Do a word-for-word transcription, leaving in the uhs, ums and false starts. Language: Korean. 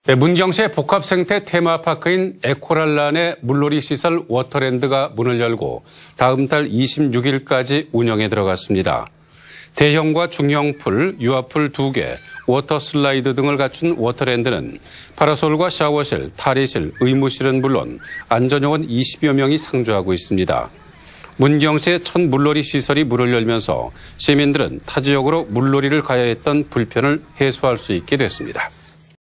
문경시의 복합생태 테마파크인 에코랄란의 물놀이 시설 워터랜드가 문을 열고 다음 달 이십육 일까지 운영에 들어갔습니다. 대형과 중형 풀, 유아풀 두 개, 워터 슬라이드 등을 갖춘 워터랜드는 파라솔과 샤워실, 탈의실, 의무실은 물론 안전요원 이십여 명이 상주하고 있습니다. 문경시의 첫 물놀이 시설이 문을 열면서 시민들은 타 지역으로 물놀이를 가야 했던 불편을 해소할 수 있게 됐습니다.